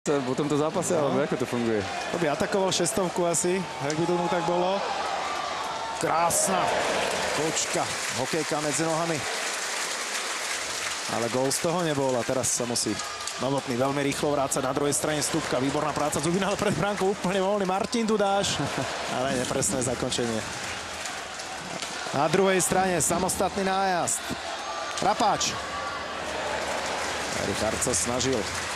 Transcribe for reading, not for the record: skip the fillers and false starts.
po tomto zápase, alebo ako to funguje? To by atakoval šestovku asi, ak by tomu tak bolo. Krásna kočka, hokejka medzi nohami. Ale gól z toho nebol a teraz sa musí Novotný veľmi rýchlo vrácať. Na druhej strane Stupka, výborná práca Zubina, ale pred bránkou úplne voľný. Martin Dudáš, ale nepresné zakončenie. Na druhej strane samostatný nájazd. Rapáč. Richard sa snažil